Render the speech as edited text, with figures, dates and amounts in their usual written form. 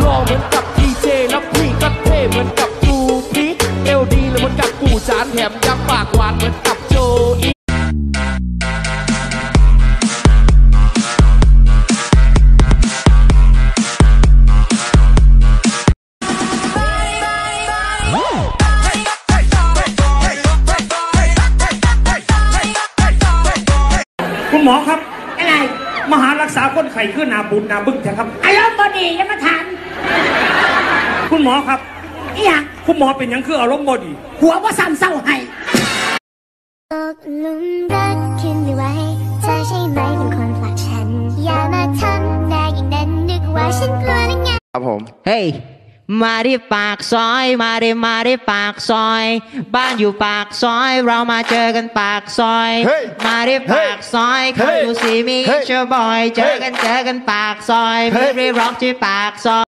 รอเหมือนกับดีเจแล้วพี่ก็เท่เหมือนกับกูพีทเอลดีเลยเหมือนกับกูจานแถมยังปากหวานเหมือนกับโจอีคุณหมอครับอะไรมหารักษาคนไข้คือนาบุญนาบึ้งใช่ครับอารมณ์บดียังมาถามคุณหมอครับอีหยังคุณหมอเป็นยังคืออารมณ์บดีหัวว่าซ้ำเศร้าให้ตกหลุมรักขึ้นไม่ไหวเธอใช่ไหมเป็นคนฝากฉันอย่ามาทำได้อย่างนั้นนึกว่าฉันกลัวนังไงครับผมเฮ้ยมาที่ปากซอยมาที่ปากซอยบ้านอยู่ปากซอยเรามาเจอกันปากซอยมาที่ปากซอยเข้าดูสิมีเชอร์บอยเจอกันปากซอยไม่ได้ร็อกที่ปากซอย